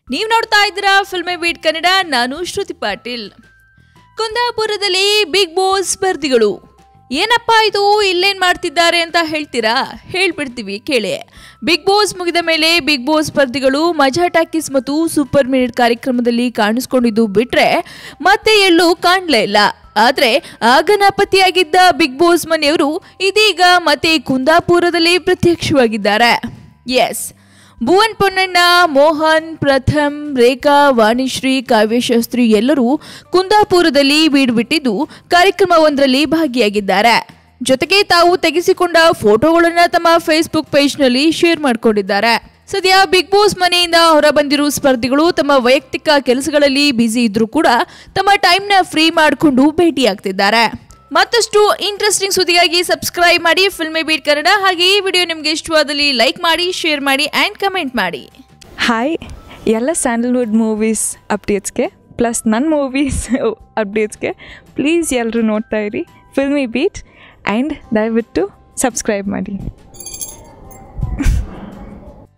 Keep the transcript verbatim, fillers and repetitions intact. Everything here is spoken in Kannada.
ನೀವು ನೋಡ್ತಾ ಇದ್ದೀರಾ ಫಿಲ್ಮಿಬೀಟ್ ಕನ್ನಡ. ನಾನು ಶ್ರುತಿ ಪಾಟೀಲ್. ಕುಂದಾಪುರದಲ್ಲಿ ಬಿಗ್ ಬಾಸ್ ಸ್ಪರ್ಧಿಗಳು ಏನಪ್ಪ ಇದು ಇಲ್ಲೇನು ಮಾಡ್ತಿದ್ದಾರೆ ಅಂತ ಹೇಳ್ತೀರಾ? ಹೇಳ್ಬಿಡ್ತೀವಿ ಕೇಳಿ. ಬಿಗ್ ಬಾಸ್ ಮುಗಿದ ಮೇಲೆ ಬಿಗ್ ಬಾಸ್ ಸ್ಪರ್ಧಿಗಳು ಮಜಾ ಟಾಕೀಸ್ ಮತ್ತು ಸೂಪರ್ ಮಿನಿಟ್ ಕಾರ್ಯಕ್ರಮದಲ್ಲಿ ಕಾಣಿಸ್ಕೊಂಡಿದ್ದು ಬಿಟ್ರೆ ಮತ್ತೆ ಎಲ್ಲೂ ಕಾಣಲೇ ಇಲ್ಲ. ಆದರೆ ಆಗ ನಾಪತ್ತೆಯಾಗಿದ್ದ ಬಿಗ್ ಬಾಸ್ ಮನೆಯವರು ಇದೀಗ ಮತ್ತೆ ಕುಂದಾಪುರದಲ್ಲಿ ಪ್ರತ್ಯಕ್ಷವಾಗಿದ್ದಾರೆ. ಎಸ್, ಭುವನ್ ಪೊನ್ನಣ್ಣ, ಮೋಹನ್, ಪ್ರಥಮ್, ರೇಖಾ, ವಾಣಿಶ್ರೀ, ಕಾವ್ಯಶಾಸ್ತ್ರಿ ಎಲ್ಲರೂ ಕುಂದಾಪುರದಲ್ಲಿ ಬೀಡುಬಿಟ್ಟಿದ್ದು ಕಾರ್ಯಕ್ರಮವೊಂದರಲ್ಲಿ ಭಾಗಿಯಾಗಿದ್ದಾರೆ. ಜೊತೆಗೆ ತಾವು ತೆಗೆಸಿಕೊಂಡ ಫೋಟೋಗಳನ್ನು ತಮ್ಮ ಫೇಸ್ಬುಕ್ ಪೇಜ್ನಲ್ಲಿ ಶೇರ್ ಮಾಡಿಕೊಂಡಿದ್ದಾರೆ. ಸದ್ಯ ಬಿಗ್ ಬಾಸ್ ಮನೆಯಿಂದ ಹೊರಬಂದಿರುವ ಸ್ಪರ್ಧಿಗಳು ತಮ್ಮ ವೈಯಕ್ತಿಕ ಕೆಲಸಗಳಲ್ಲಿ ಬ್ಯುಸಿ ಇದ್ರೂ ಕೂಡ ತಮ್ಮ ಟೈಮ್ನ ಫ್ರೀ ಮಾಡಿಕೊಂಡು ಭೇಟಿಯಾಗ್ತಿದ್ದಾರೆ. ಮತ್ತಷ್ಟು ಇಂಟ್ರೆಸ್ಟಿಂಗ್ ಸುದ್ದಿಗಾಗಿ ಸಬ್ಸ್ಕ್ರೈಬ್ ಮಾಡಿ ಫಿಲ್ಮಿಬೀಟ್ ಕನ್ನಡ. ಹಾಗೆ ಈ ವಿಡಿಯೋ ನಿಮಗೆ ಇಷ್ಟವಾದಲ್ಲಿ ಲೈಕ್ ಮಾಡಿ, ಶೇರ್ ಮಾಡಿ ಆ್ಯಂಡ್ ಕಮೆಂಟ್ ಮಾಡಿ. ಹಾಯ್, ಎಲ್ಲ ಸ್ಯಾಂಡಲ್ವುಡ್ ಮೂವೀಸ್ ಅಪ್ಡೇಟ್ಸ್ಗೆ ಪ್ಲಸ್ ನನ್ನ ಮೂವೀಸ್ ಅಪ್ಡೇಟ್ಸ್ಗೆ ಪ್ಲೀಸ್ ಎಲ್ಲರೂ ನೋಡ್ತಾ ಇರಿ ಫಿಲ್ಮಿಬೀಟ್ ಆ್ಯಂಡ್ ದಯವಿಟ್ಟು ಸಬ್ಸ್ಕ್ರೈಬ್ ಮಾಡಿ.